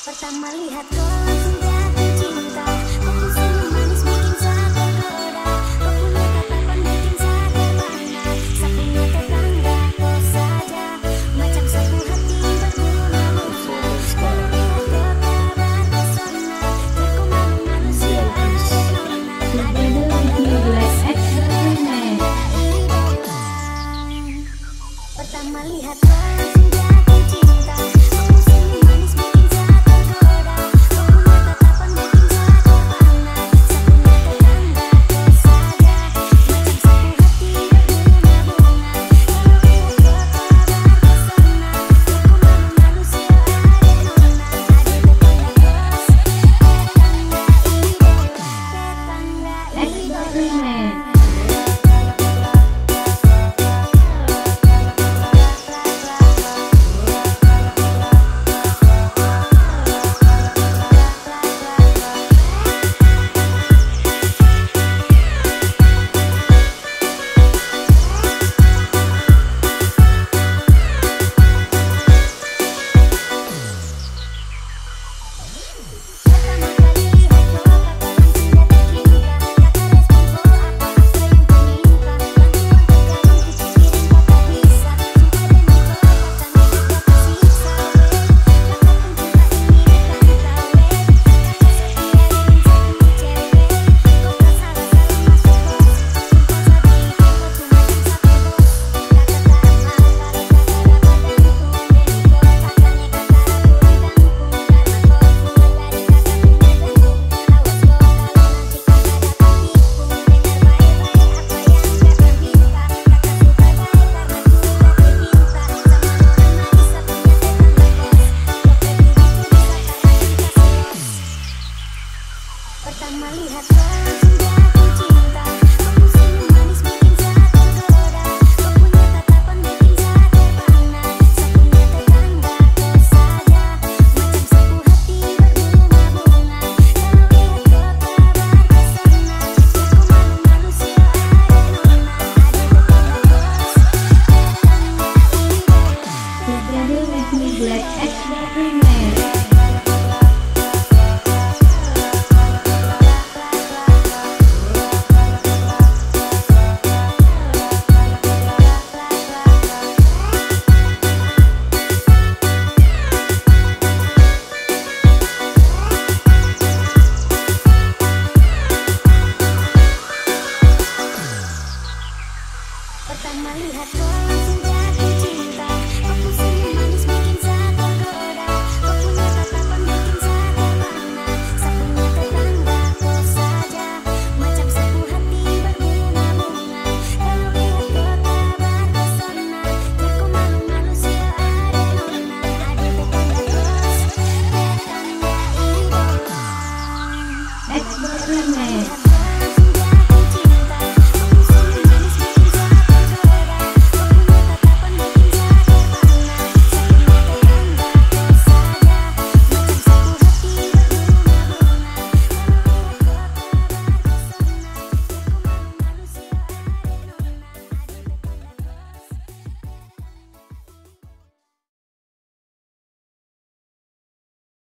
Pertama lihat kau langsung jatuh cinta. Kau senyum manis bikin saya tergoda. Kau punya tatapan bikin saya terpana. Sapunya tetangga kau saja, macam sapu hati berbunga-bunga. Kalau lihat kau terpesona, terkomang manusia pertama lihat kau langsung jatuh cinta. Kau senyum manis bikin saya tergoda. Kau punya tatapan bikin saya terpana. Sapunya tetangga kau saja, macam sapu hati berbunga-bunga. Kalau lihat kau terpesona, terkomang manusia nona. Ada tetangga kos, tetangga idola. Pertama lihat kau langsung jatuh cinta. Kau senyum manis bikin saya tergoda. Kau punya tatapan bikin saya terpana. Sapunya tetangga kau saja, macam sapu hati berbunga-bunga. Kalau lihat kau terpesona, terkomang manusia nona. Ada tetangga kos, tetangga idola. Together with me, Black X.